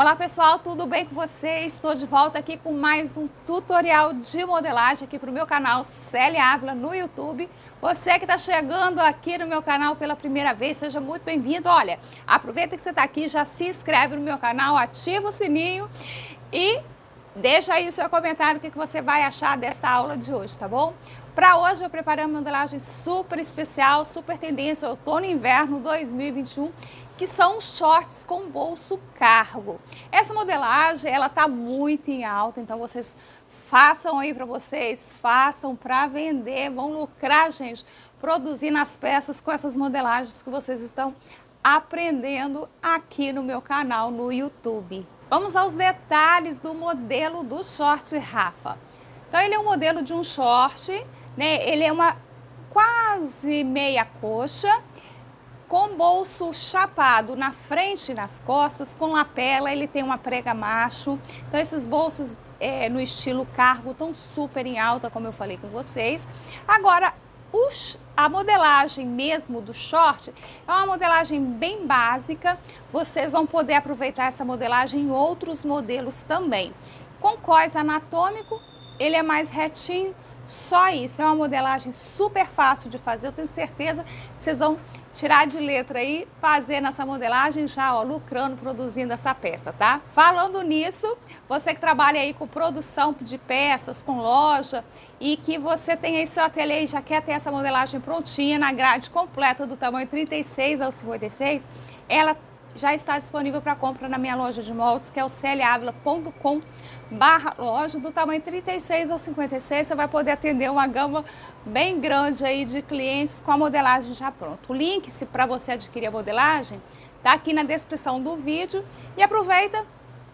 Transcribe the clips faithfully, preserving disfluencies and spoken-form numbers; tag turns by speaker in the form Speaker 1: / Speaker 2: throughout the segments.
Speaker 1: Olá pessoal, tudo bem com vocês? Estou de volta aqui com mais um tutorial de modelagem aqui para o meu canal Célia Ávila no YouTube. Você que está chegando aqui no meu canal pela primeira vez, seja muito bem-vindo. Olha, aproveita que você está aqui, já se inscreve no meu canal, ativa o sininho e deixa aí o seu comentário o que você vai achar dessa aula de hoje, tá bom? Para hoje eu preparei uma modelagem super especial, super tendência outono e inverno dois mil e vinte e um, que são shorts com bolso cargo. Essa modelagem, ela tá muito em alta, então vocês façam aí para vocês, façam para vender, vão lucrar, gente, produzindo as peças com essas modelagens que vocês estão aprendendo aqui no meu canal no YouTube. Vamos aos detalhes do modelo do short Rafa. Então ele é um modelo de um short, né? Ele é uma quase meia coxa, com bolso chapado na frente e nas costas, com lapela, ele tem uma prega macho. Então esses bolsos é, no estilo cargo estão super em alta, como eu falei com vocês. Agora, os, a modelagem mesmo do short é uma modelagem bem básica. Vocês vão poder aproveitar essa modelagem em outros modelos também. Com cós anatômico, ele é mais retinho, só isso. É uma modelagem super fácil de fazer. Eu tenho certeza que vocês vão tirar de letra aí, fazer nessa modelagem já, ó, lucrando, produzindo essa peça, tá? Falando nisso, você que trabalha aí com produção de peças, com loja, e que você tem aí seu ateliê e já quer ter essa modelagem prontinha na grade completa do tamanho trinta e seis ao cinquenta e seis, ela já está disponível para compra na minha loja de moldes, que é o celiavila ponto com barra loja, do tamanho trinta e seis ao cinquenta e seis. Você vai poder atender uma gama bem grande aí de clientes com a modelagem já pronta. O link para você adquirir a modelagem tá aqui na descrição do vídeo, e aproveita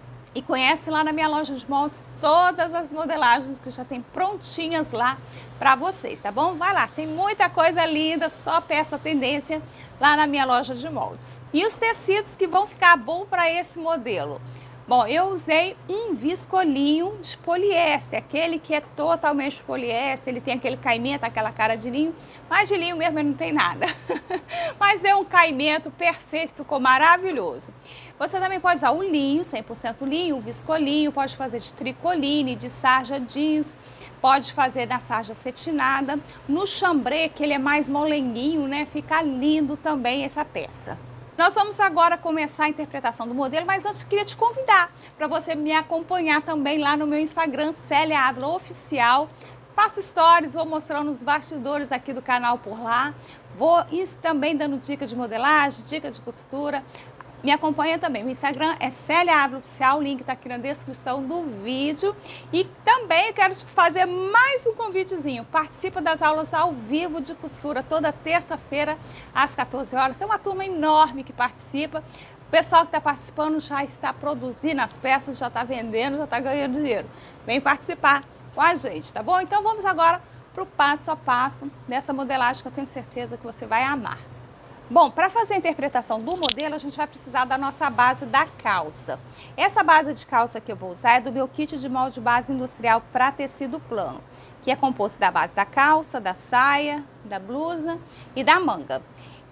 Speaker 1: e conhece lá na minha loja de moldes todas as modelagens que já tem prontinhas lá para vocês, tá bom? Vai lá, tem muita coisa linda, só peça tendência lá na minha loja de moldes. E os tecidos que vão ficar bom para esse modelo? Bom, eu usei um viscolinho de poliéster, aquele que é totalmente poliéster, ele tem aquele caimento, aquela cara de linho, mas de linho mesmo ele não tem nada. Mas é um caimento perfeito, ficou maravilhoso. Você também pode usar o linho, cem por cento linho, o viscolinho, pode fazer de tricoline, de sarja jeans, pode fazer na sarja cetinada, no chambré, que ele é mais molenguinho, né? Fica lindo também essa peça. Nós vamos agora começar a interpretação do modelo, mas antes queria te convidar para você me acompanhar também lá no meu Instagram, Célia Ávila Oficial. Faço stories, vou mostrando os bastidores aqui do canal por lá. Vou também dando dica de modelagem, dica de costura. Me acompanha também, o Instagram é Célia Ávila Oficial, o link está aqui na descrição do vídeo. E também eu quero fazer mais um convitezinho, participa das aulas ao vivo de costura, toda terça-feira às quatorze horas, tem uma turma enorme que participa. O pessoal que está participando já está produzindo as peças, já está vendendo, já está ganhando dinheiro. Vem participar com a gente, tá bom? Então vamos agora para o passo a passo dessa modelagem que eu tenho certeza que você vai amar. Bom, para fazer a interpretação do modelo, a gente vai precisar da nossa base da calça. Essa base de calça que eu vou usar é do meu kit de molde base industrial para tecido plano, que é composto da base da calça, da saia, da blusa e da manga.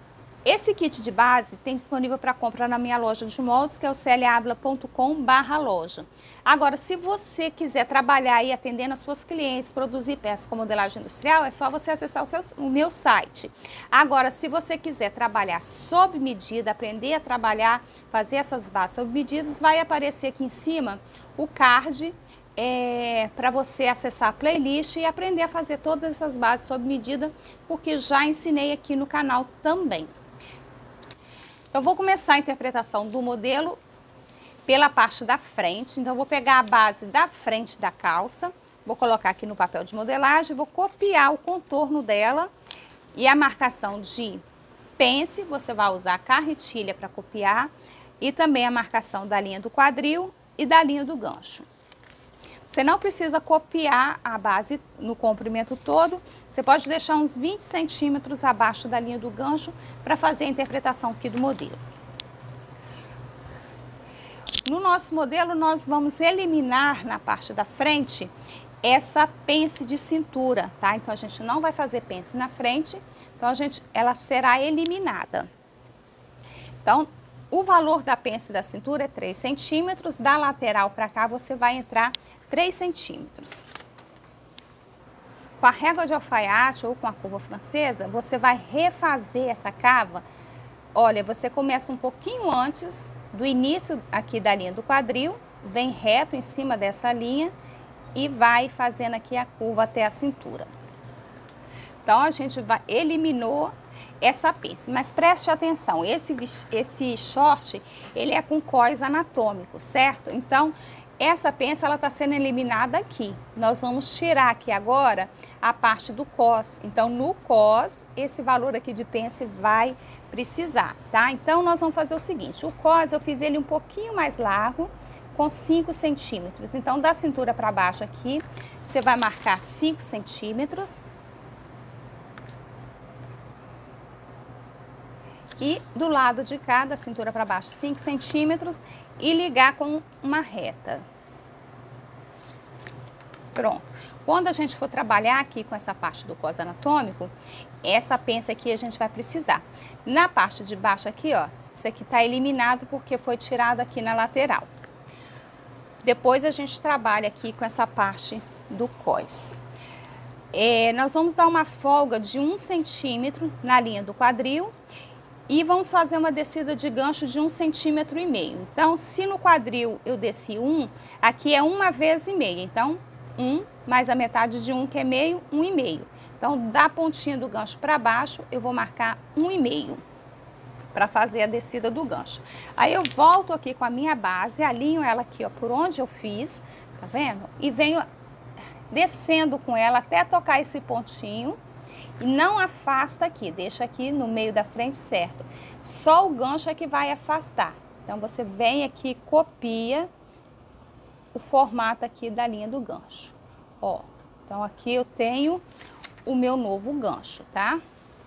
Speaker 1: Esse kit de base tem disponível para compra na minha loja de moldes, que é o celiavila ponto com barra loja. Agora, se você quiser trabalhar aí atendendo as suas clientes, produzir peças com modelagem industrial, é só você acessar o, seu, o meu site. Agora, se você quiser trabalhar sob medida, aprender a trabalhar, fazer essas bases sob medidas, vai aparecer aqui em cima o card é, para você acessar a playlist e aprender a fazer todas essas bases sob medida, porque já ensinei aqui no canal também. Então, vou começar a interpretação do modelo pela parte da frente. Então, vou pegar a base da frente da calça, vou colocar aqui no papel de modelagem, vou copiar o contorno dela e a marcação de pence, você vai usar a carretilha para copiar, e também a marcação da linha do quadril e da linha do gancho. Você não precisa copiar a base no comprimento todo, você pode deixar uns vinte centímetros abaixo da linha do gancho para fazer a interpretação aqui do modelo. No nosso modelo, nós vamos eliminar na parte da frente essa pence de cintura, tá? Então, a gente não vai fazer pence na frente, então a gente, ela será eliminada. Então, O valor da pence da cintura é três centímetros, da lateral para cá você vai entrar três centímetros. Com a régua de alfaiate ou com a curva francesa, você vai refazer essa cava. Olha, você começa um pouquinho antes do início aqui da linha do quadril, vem reto em cima dessa linha e vai fazendo aqui a curva até a cintura. Então, a gente vai, eliminou essa pence, mas preste atenção, esse, esse short, ele é com cós anatômico, certo? Então, essa pence, ela tá sendo eliminada aqui. Nós vamos tirar aqui agora a parte do cós. Então, no cós, esse valor aqui de pence vai precisar, tá? Então, nós vamos fazer o seguinte, o cós eu fiz ele um pouquinho mais largo, com cinco centímetros. Então, da cintura para baixo aqui, você vai marcar cinco centímetros. E do lado de cá, da cintura para baixo, cinco centímetros e ligar com uma reta. Pronto. Quando a gente for trabalhar aqui com essa parte do cós anatômico, essa pence aqui a gente vai precisar. Na parte de baixo aqui, ó, isso aqui tá eliminado porque foi tirado aqui na lateral. Depois a gente trabalha aqui com essa parte do cós. É, nós vamos dar uma folga de um centímetro na linha do quadril. E vamos fazer uma descida de gancho de um centímetro e meio. Então, se no quadril eu desci um, aqui é uma vez e meia. Então, um mais a metade de um, que é meio, um e meio. Então, da pontinha do gancho para baixo, eu vou marcar um e meio para fazer a descida do gancho. Aí eu volto aqui com a minha base, alinho ela aqui, ó, por onde eu fiz, tá vendo? E venho descendo com ela até tocar esse pontinho. E não afasta aqui, deixa aqui no meio da frente certo. Só o gancho é que vai afastar. Então, você vem aqui, copia o formato aqui da linha do gancho. Ó, então aqui eu tenho o meu novo gancho, tá?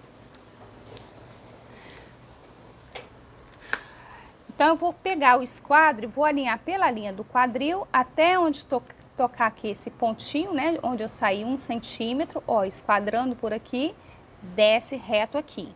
Speaker 1: Então, eu vou pegar o esquadro e vou alinhar pela linha do quadril até onde tocar. Tocar aqui esse pontinho, né, onde eu saí um centímetro, ó, esquadrando por aqui, desce reto aqui.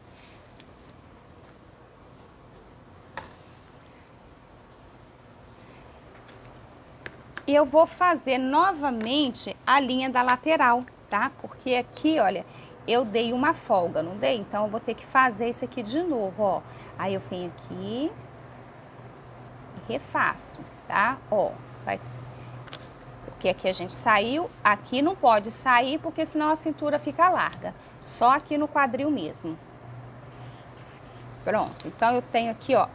Speaker 1: E eu vou fazer novamente a linha da lateral, tá? Porque aqui, olha, eu dei uma folga, não dei? Então, eu vou ter que fazer isso aqui de novo, ó. Aí, eu venho aqui e refaço, tá? Ó, vai... Porque aqui a gente saiu, aqui não pode sair, porque senão a cintura fica larga. Só aqui no quadril mesmo. Pronto, então eu tenho aqui, ó,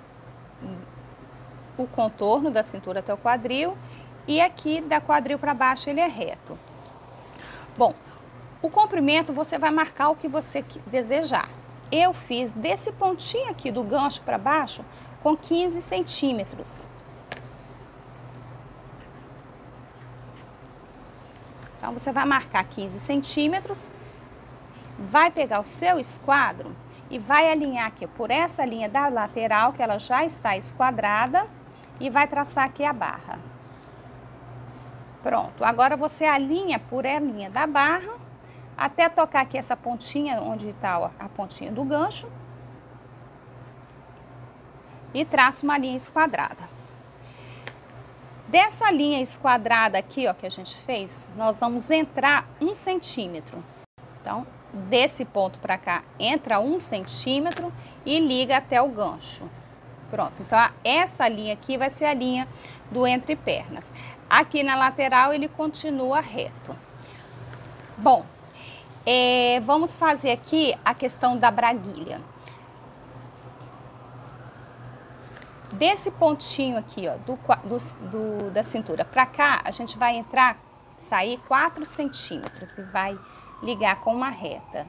Speaker 1: o contorno da cintura até o quadril. E aqui da quadril para baixo ele é reto. Bom, o comprimento você vai marcar o que você desejar. Eu fiz desse pontinho aqui do gancho para baixo com quinze centímetros. Então, você vai marcar quinze centímetros, vai pegar o seu esquadro e vai alinhar aqui por essa linha da lateral, que ela já está esquadrada, e vai traçar aqui a barra. Pronto, agora você alinha por a linha da barra, até tocar aqui essa pontinha, onde está a pontinha do gancho, e traça uma linha esquadrada. Dessa linha esquadrada aqui, ó, que a gente fez, nós vamos entrar um centímetro. Então, desse ponto para cá, entra um centímetro e liga até o gancho. Pronto, então essa linha aqui vai ser a linha do entre pernas. Aqui na lateral ele continua reto. Bom, é, vamos fazer aqui a questão da braguilha. Desse pontinho aqui, ó, do, do, do, da cintura para cá, a gente vai entrar, sair quatro centímetros e vai ligar com uma reta.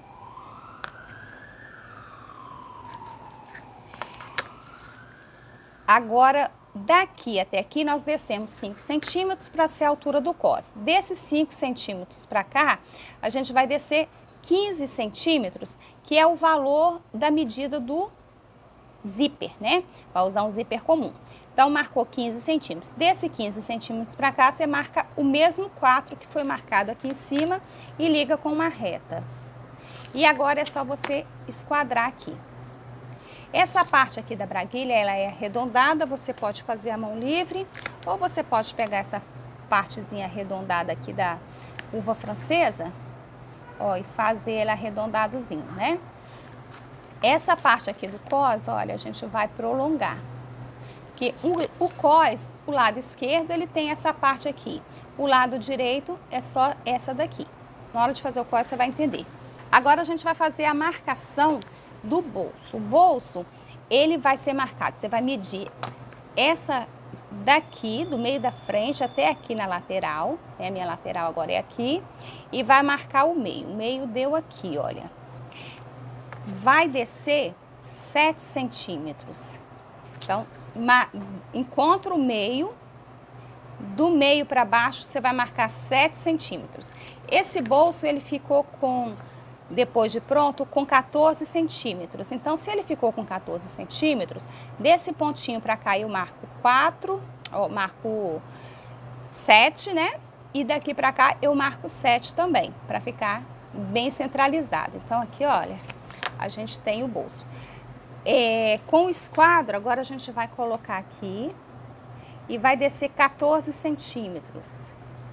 Speaker 1: Agora, daqui até aqui, nós descemos cinco centímetros para ser a altura do cós. Desses cinco centímetros para cá, a gente vai descer quinze centímetros, que é o valor da medida do zíper, né? Vai usar um zíper comum. Então, marcou quinze centímetros. Desse quinze centímetros para cá, você marca o mesmo quatro que foi marcado aqui em cima e liga com uma reta. E agora é só você esquadrar aqui. Essa parte aqui da braguilha, ela é arredondada, você pode fazer a mão livre, ou você pode pegar essa partezinha arredondada aqui da uva francesa, ó, e fazer ela arredondadozinho, né? Essa parte aqui do cós, olha, a gente vai prolongar. Porque o, o cós, o lado esquerdo, ele tem essa parte aqui. O lado direito é só essa daqui. Na hora de fazer o cós, você vai entender. Agora, a gente vai fazer a marcação do bolso. O bolso, ele vai ser marcado. Você vai medir essa daqui, do meio da frente, até aqui na lateral. A minha lateral agora é aqui. E vai marcar o meio. O meio deu aqui, olha. Vai descer sete centímetros. Então, encontra o meio, do meio para baixo, você vai marcar sete centímetros. Esse bolso, ele ficou com, depois de pronto, com quatorze centímetros. Então, se ele ficou com quatorze centímetros, desse pontinho para cá eu marco quatro, ó, marco sete, né? E daqui para cá eu marco sete também, para ficar bem centralizado. Então, aqui, olha, a gente tem o bolso. É, com o esquadro, agora a gente vai colocar aqui e vai descer quatorze centímetros.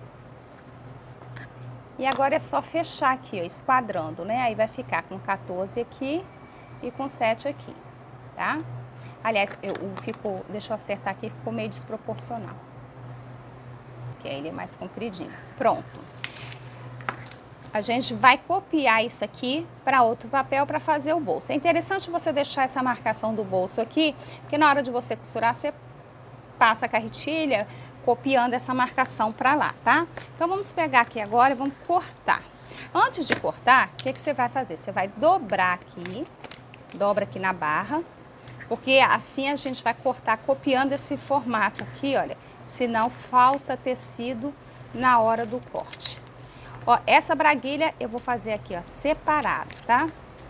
Speaker 1: E agora é só fechar aqui, ó, esquadrando, né? Aí vai ficar com quatorze aqui e com sete aqui, tá? Aliás, eu, eu fico, deixa eu acertar aqui, ficou meio desproporcional. Porque aí ele é mais compridinho. Pronto. A gente vai copiar isso aqui para outro papel para fazer o bolso. É interessante você deixar essa marcação do bolso aqui, porque na hora de você costurar, você passa a carretilha copiando essa marcação para lá, tá? Então, vamos pegar aqui agora e vamos cortar. Antes de cortar, o que, que você vai fazer? Você vai dobrar aqui, dobra aqui na barra, porque assim a gente vai cortar copiando esse formato aqui, olha, senão falta tecido na hora do corte. Ó, essa braguilha eu vou fazer aqui, ó, separado, tá?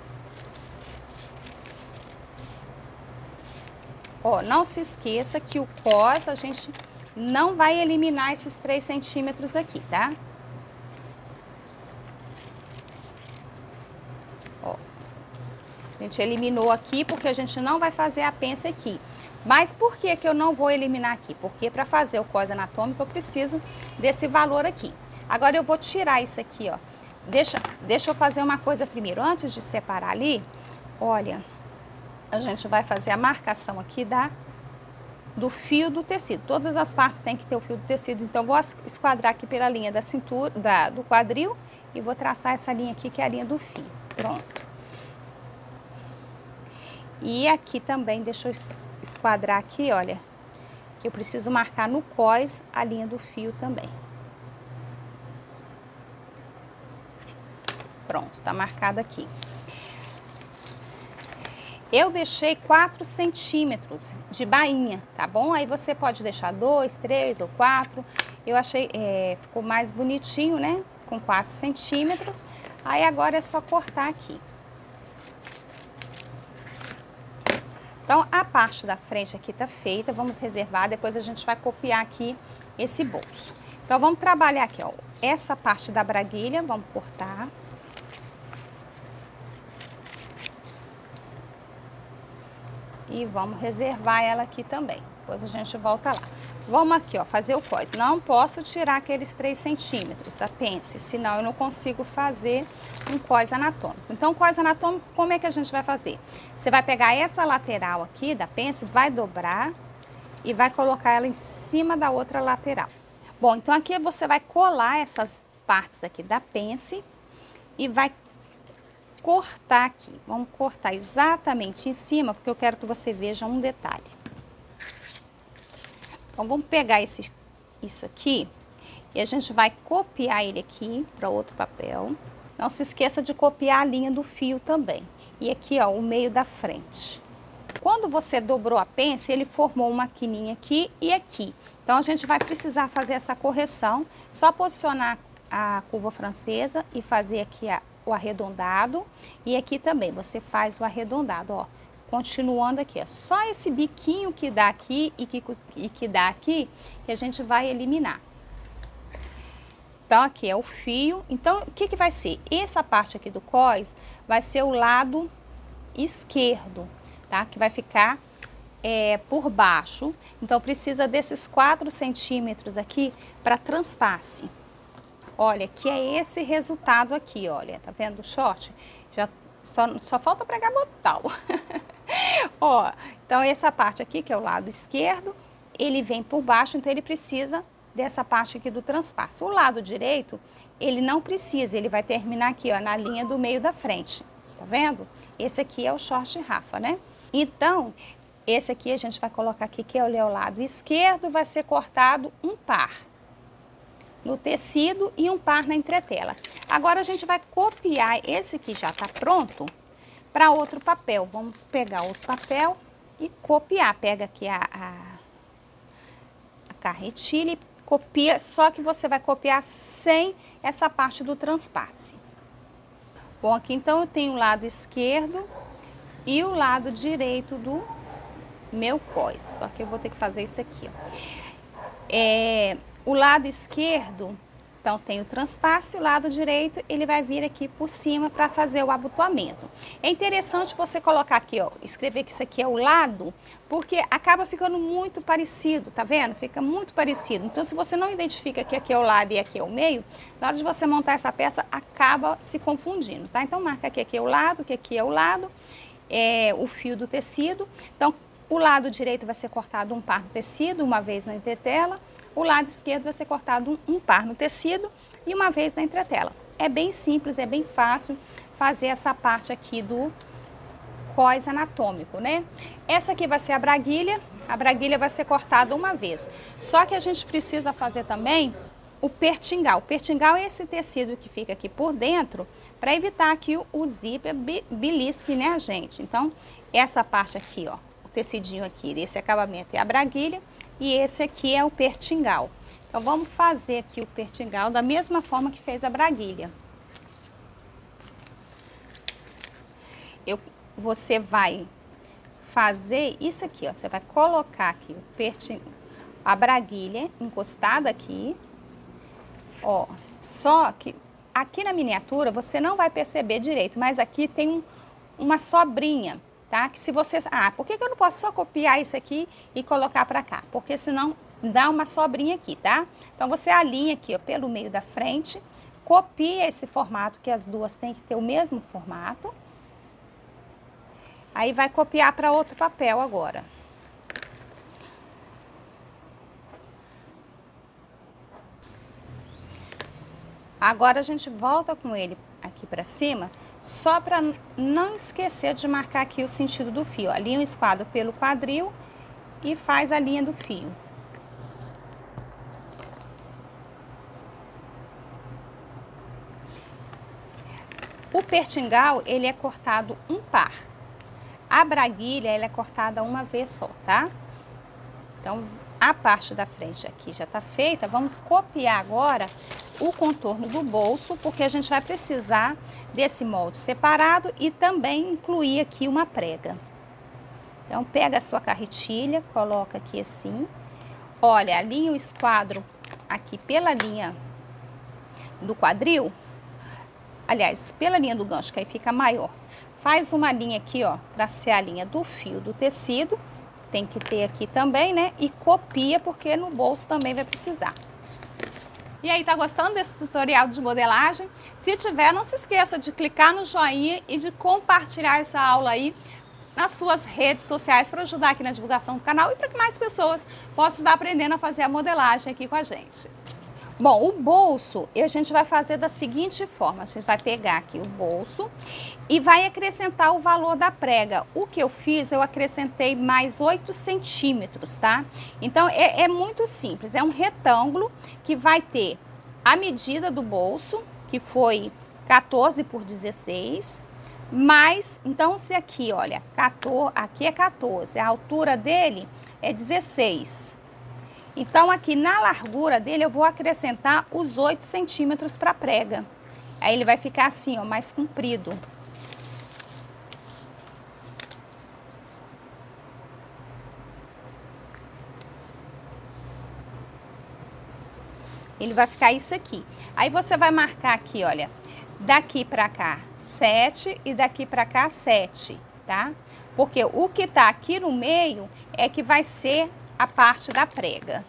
Speaker 1: Ó, não se esqueça que o cós a gente não vai eliminar esses três centímetros aqui, tá? Ó, a gente eliminou aqui porque a gente não vai fazer a pence aqui. Mas por que que eu não vou eliminar aqui? Porque para fazer o cós anatômico eu preciso desse valor aqui. Agora eu vou tirar isso aqui, ó. Deixa, deixa eu fazer uma coisa primeiro. Antes de separar ali, olha, a gente vai fazer a marcação aqui da, do fio do tecido. Todas as partes têm que ter o fio do tecido. Então, eu vou esquadrar aqui pela linha da cintura, da, do quadril e vou traçar essa linha aqui, que é a linha do fio. Pronto. E aqui também, deixa eu esquadrar aqui, olha, que eu preciso marcar no cós a linha do fio também. Pronto, tá marcado aqui. Eu deixei quatro centímetros de bainha, tá bom? Aí você pode deixar dois, três ou quatro. Eu achei, é, ficou mais bonitinho, né? Com quatro centímetros. Aí agora é só cortar aqui. Então, a parte da frente aqui tá feita, vamos reservar, depois a gente vai copiar aqui esse bolso. Então, vamos trabalhar aqui, ó, essa parte da braguilha, vamos cortar. E vamos reservar ela aqui também, depois a gente volta lá. Vamos aqui, ó, fazer o cós. Não posso tirar aqueles três centímetros da pence, senão eu não consigo fazer um cós anatômico. Então, o cós anatômico, como é que a gente vai fazer? Você vai pegar essa lateral aqui da pence, vai dobrar e vai colocar ela em cima da outra lateral. Bom, então aqui você vai colar essas partes aqui da pence e vai cortar aqui. Vamos cortar exatamente em cima, porque eu quero que você veja um detalhe. Então, vamos pegar esse, isso aqui e a gente vai copiar ele aqui para outro papel. Não se esqueça de copiar a linha do fio também. E aqui, ó, o meio da frente. Quando você dobrou a pence, ele formou uma quininha aqui e aqui. Então, a gente vai precisar fazer essa correção. Só posicionar a curva francesa e fazer aqui a o arredondado, e aqui também você faz o arredondado, ó, continuando aqui, é só esse biquinho que dá aqui e que, e que dá aqui, que a gente vai eliminar. Então, aqui é o fio. Então, o que que vai ser? Essa parte aqui do cós vai ser o lado esquerdo, tá? Que vai ficar é, por baixo. Então, precisa desses quatro centímetros aqui para transpasse. Olha, que é esse resultado aqui, olha. Tá vendo o short? Já só, só falta pregar botal. Ó, então essa parte aqui, que é o lado esquerdo, ele vem por baixo, então ele precisa dessa parte aqui do transpasse. O lado direito, ele não precisa, ele vai terminar aqui, ó, na linha do meio da frente. Tá vendo? Esse aqui é o short Rafa, né? Então, esse aqui a gente vai colocar aqui, que é o lado esquerdo, vai ser cortado um par no tecido e um par na entretela. Agora a gente vai copiar esse que já tá pronto para outro papel. Vamos pegar outro papel e copiar. Pega aqui a, a, a carretilha e copia, só que você vai copiar sem essa parte do transpasse. Bom, aqui então eu tenho o lado esquerdo e o lado direito do meu cós. Só que eu vou ter que fazer isso aqui, ó. É... O lado esquerdo, então tem o transpasse, o lado direito ele vai vir aqui por cima para fazer o abotoamento. É interessante você colocar aqui, ó, escrever que isso aqui é o lado, porque acaba ficando muito parecido, tá vendo? Fica muito parecido. Então, se você não identifica que aqui é o lado e aqui é o meio, na hora de você montar essa peça, acaba se confundindo, tá? Então, marca que aqui é o lado, que aqui é o lado, é o fio do tecido. Então, o lado direito vai ser cortado um par no tecido, uma vez na entretela. O lado esquerdo vai ser cortado um, um par no tecido e uma vez na entretela. É bem simples, é bem fácil fazer essa parte aqui do cós anatômico, né? Essa aqui vai ser a braguilha, a braguilha vai ser cortada uma vez. Só que a gente precisa fazer também o pertingal. O pertingal é esse tecido que fica aqui por dentro, para evitar que o, o zíper belisque, né, gente? Então, essa parte aqui, ó, o tecidinho aqui desse acabamento é a braguilha. E esse aqui é o pertingal. Então, vamos fazer aqui o pertingal da mesma forma que fez a braguilha. Eu, você vai fazer isso aqui, ó. Você vai colocar aqui o pertingal, a braguilha encostada aqui. Ó, só que aqui na miniatura você não vai perceber direito, mas aqui tem um, uma sobrinha. Tá? Que se você... Ah, por que que eu não posso só copiar isso aqui e colocar para cá? Porque senão dá uma sobrinha aqui, tá? Então, você alinha aqui, ó, pelo meio da frente, copia esse formato, que as duas têm que ter o mesmo formato. Aí, vai copiar para outro papel agora. Agora, a gente volta com ele aqui para cima, só para não esquecer de marcar aqui o sentido do fio. Alinha o esquadro pelo quadril e faz a linha do fio. O pertingal, ele é cortado um par. A braguilha, ela é cortada uma vez só, tá? Então, a parte da frente aqui já tá feita. Vamos copiar agora o contorno do bolso, porque a gente vai precisar desse molde separado e também incluir aqui uma prega. Então, pega a sua carretilha, coloca aqui assim. Olha, alinha o esquadro aqui pela linha do quadril. Aliás, pela linha do gancho, que aí fica maior. Faz uma linha aqui, ó, para ser a linha do fio do tecido. Tem que ter aqui também, né? E copia, porque no bolso também vai precisar. E aí, tá gostando desse tutorial de modelagem? Se tiver, não se esqueça de clicar no joinha e de compartilhar essa aula aí nas suas redes sociais para ajudar aqui na divulgação do canal e para que mais pessoas possam estar aprendendo a fazer a modelagem aqui com a gente. Bom, o bolso a gente vai fazer da seguinte forma: a gente vai pegar aqui o bolso e vai acrescentar o valor da prega. O que eu fiz, eu acrescentei mais oito centímetros, tá? Então, é, é muito simples, é um retângulo que vai ter a medida do bolso, que foi quatorze por dezesseis, mais, então, se aqui, olha, quatorze, aqui é quatorze, a altura dele é dezesseis. Então, aqui na largura dele, eu vou acrescentar os oito centímetros para a prega. Aí, ele vai ficar assim, ó, mais comprido. Ele vai ficar isso aqui. Aí, você vai marcar aqui, olha, daqui para cá, sete e daqui para cá, sete, tá? Porque o que tá aqui no meio é que vai ser a parte da prega.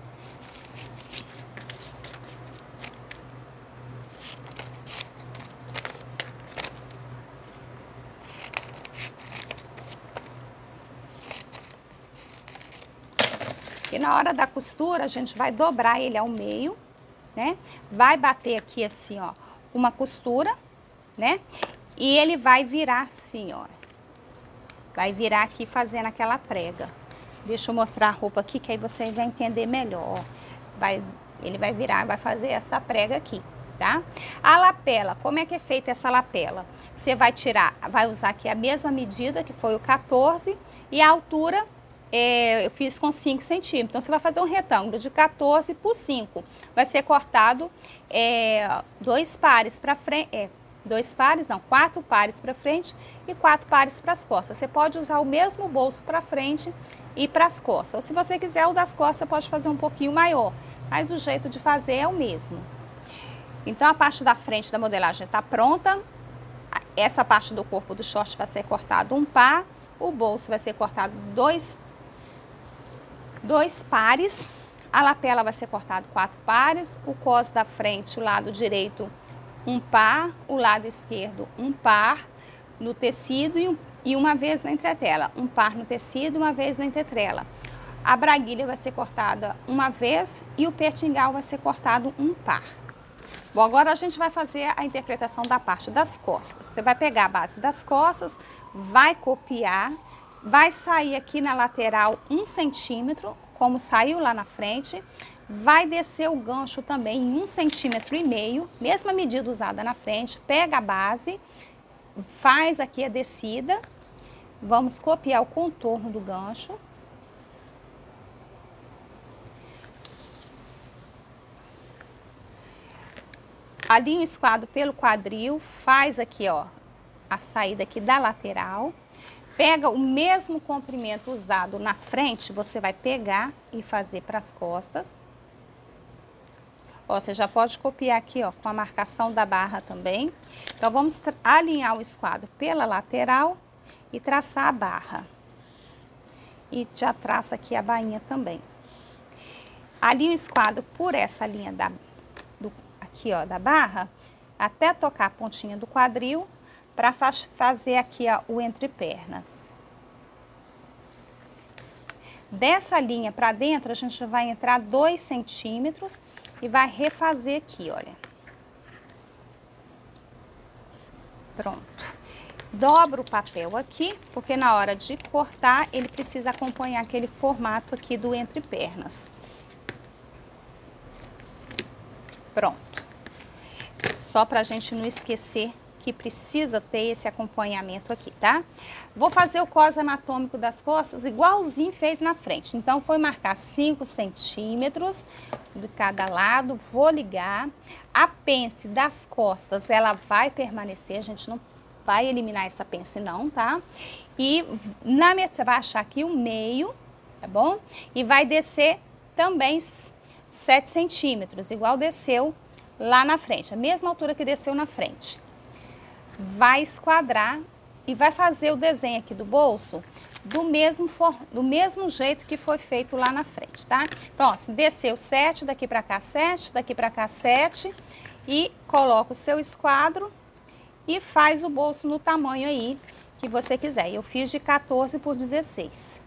Speaker 1: E na hora da costura, a gente vai dobrar ele ao meio, né? Vai bater aqui assim, ó, uma costura, né? E ele vai virar assim, ó. Vai virar aqui fazendo aquela prega. Deixa eu mostrar a roupa aqui, que aí você vai entender melhor. Vai, ele vai virar, vai fazer essa prega aqui, tá? A lapela, como é que é feita essa lapela? Você vai tirar, vai usar aqui a mesma medida, que foi o quatorze, e a altura... É, eu fiz com cinco centímetros, então você vai fazer um retângulo de quatorze por cinco, vai ser cortado é, dois pares para frente, é, dois pares, não, quatro pares para frente e quatro pares para as costas. Você pode usar o mesmo bolso para frente e para as costas, ou se você quiser o das costas, você pode fazer um pouquinho maior, mas o jeito de fazer é o mesmo. Então a parte da frente da modelagem está pronta, essa parte do corpo do short vai ser cortado um par, o bolso vai ser cortado dois dois pares, a lapela vai ser cortado quatro pares, o cos da frente, o lado direito, um par, o lado esquerdo, um par no tecido e, um, e uma vez na entretela, um par no tecido, uma vez na entretrela. A braguilha vai ser cortada uma vez e o pertingal vai ser cortado um par. Bom, agora a gente vai fazer a interpretação da parte das costas. Você vai pegar a base das costas, vai copiar, vai sair aqui na lateral um centímetro, como saiu lá na frente, vai descer o gancho também em um centímetro e meio, mesma medida usada na frente, pega a base, faz aqui a descida, vamos copiar o contorno do gancho. Alinha o esquadro pelo quadril, faz aqui, ó, a saída aqui da lateral. Pega o mesmo comprimento usado na frente, você vai pegar e fazer para as costas. Ó, você já pode copiar aqui, ó, com a marcação da barra também. Então, vamos alinhar o esquadro pela lateral e traçar a barra. E já traça aqui a bainha também. Alinha o esquadro por essa linha da, do, aqui, ó, da barra, até tocar a pontinha do quadril, para fazer aqui, ó, o entrepernas. Dessa linha para dentro, a gente vai entrar dois centímetros e vai refazer aqui, olha. Pronto. Dobra o papel aqui, porque na hora de cortar, ele precisa acompanhar aquele formato aqui do entrepernas. Pronto. Só pra gente não esquecer que precisa ter esse acompanhamento aqui, tá? Vou fazer o cos anatômico das costas igualzinho fez na frente. Então, foi marcar cinco centímetros de cada lado, vou ligar. A pence das costas, ela vai permanecer, a gente não vai eliminar essa pence não, tá? E na metade, você vai achar aqui o meio, tá bom? E vai descer também sete centímetros, igual desceu lá na frente, a mesma altura que desceu na frente. Vai esquadrar e vai fazer o desenho aqui do bolso do mesmo, for, do mesmo jeito que foi feito lá na frente, tá? Então, ó, se desceu sete, daqui pra cá sete, daqui pra cá sete, e coloca o seu esquadro e faz o bolso no tamanho aí que você quiser. Eu fiz de quatorze por dezesseis.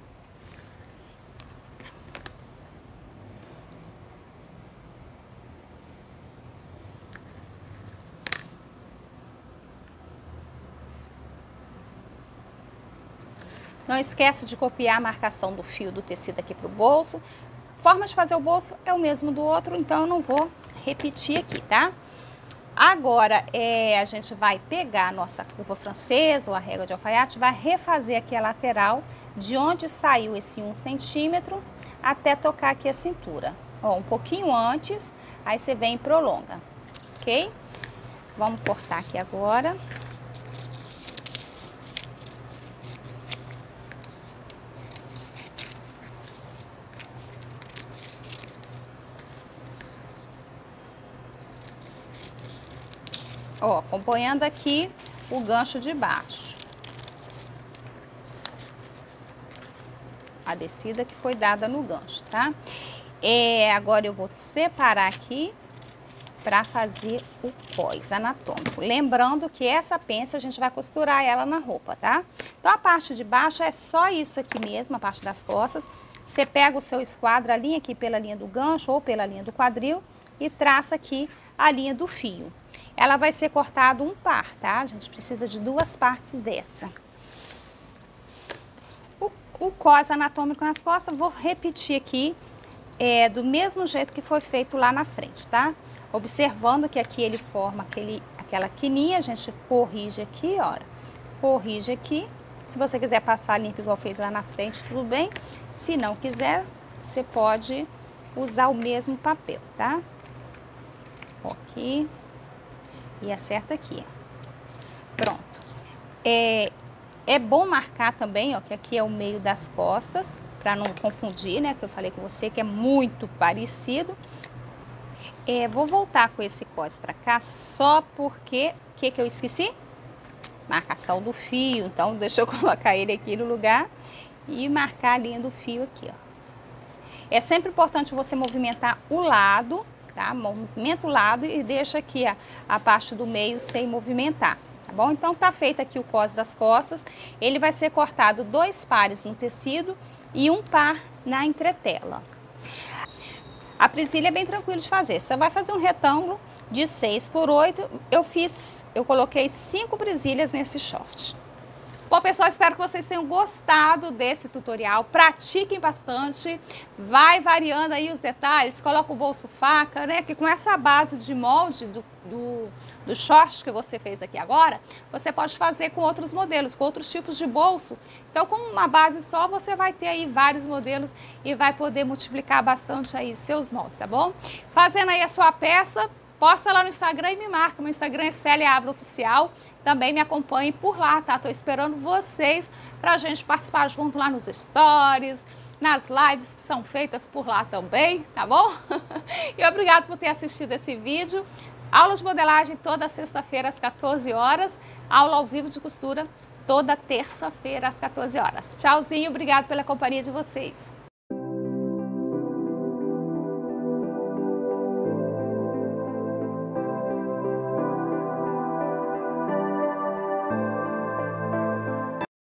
Speaker 1: Não esquece de copiar a marcação do fio do tecido aqui para o bolso. Forma de fazer o bolso é o mesmo do outro, então eu não vou repetir aqui, tá? Agora, é, a gente vai pegar a nossa curva francesa ou a régua de alfaiate, vai refazer aqui a lateral de onde saiu esse um centímetro até tocar aqui a cintura. Ó, um pouquinho antes, aí você vem e prolonga, ok? Vamos cortar aqui agora. Ó, acompanhando aqui o gancho de baixo. descida que foi dada no gancho, tá? É, agora eu vou separar aqui para fazer o cós anatômico. Lembrando que essa pence a gente vai costurar ela na roupa, tá? Então a parte de baixo é só isso aqui mesmo, a parte das costas. Você pega o seu esquadro, a linha aqui pela linha do gancho ou pela linha do quadril e traça aqui a linha do fio. Ela vai ser cortado um par, tá? A gente precisa de duas partes dessa. O, o cós anatômico nas costas, vou repetir aqui é, do mesmo jeito que foi feito lá na frente, tá? Observando que aqui ele forma aquele, aquela quininha, a gente corrige aqui, olha. Corrige aqui. Se você quiser passar limpo igual fez lá na frente, tudo bem. Se não quiser, você pode usar o mesmo papel, tá? Aqui. E acerta aqui. Pronto. É, é bom marcar também, ó, que aqui é o meio das costas, para não confundir, né? Que eu falei com você que é muito parecido. É, vou voltar com esse cós para cá só porque, o que que eu esqueci? Marcação do fio, então deixa eu colocar ele aqui no lugar e marcar a linha do fio aqui, ó. É sempre importante você movimentar o lado, tá? Movimenta o lado e deixa aqui a, a parte do meio sem movimentar, tá bom? Então tá feito aqui o cós das costas, ele vai ser cortado dois pares no tecido e um par na entretela. A presilha é bem tranquilo de fazer. Você vai fazer um retângulo de seis por oito. Eu fiz, eu coloquei cinco presilhas nesse short. Bom, pessoal, espero que vocês tenham gostado desse tutorial. Pratiquem bastante. Vai variando aí os detalhes. Coloca o bolso faca, né? Que com essa base de molde do, do, do short que você fez aqui agora, você pode fazer com outros modelos, com outros tipos de bolso. Então, com uma base só, você vai ter aí vários modelos e vai poder multiplicar bastante aí seus moldes, tá bom? Fazendo aí a sua peça, posta lá no Instagram e me marca. Meu Instagram é Célia Ávila Oficial. Também me acompanhe por lá, tá? Tô esperando vocês pra gente participar junto lá nos stories, nas lives que são feitas por lá também, tá bom? E obrigado por ter assistido esse vídeo. Aula de modelagem toda sexta-feira às quatorze horas. Aula ao vivo de costura toda terça-feira às quatorze horas. Tchauzinho, obrigado pela companhia de vocês.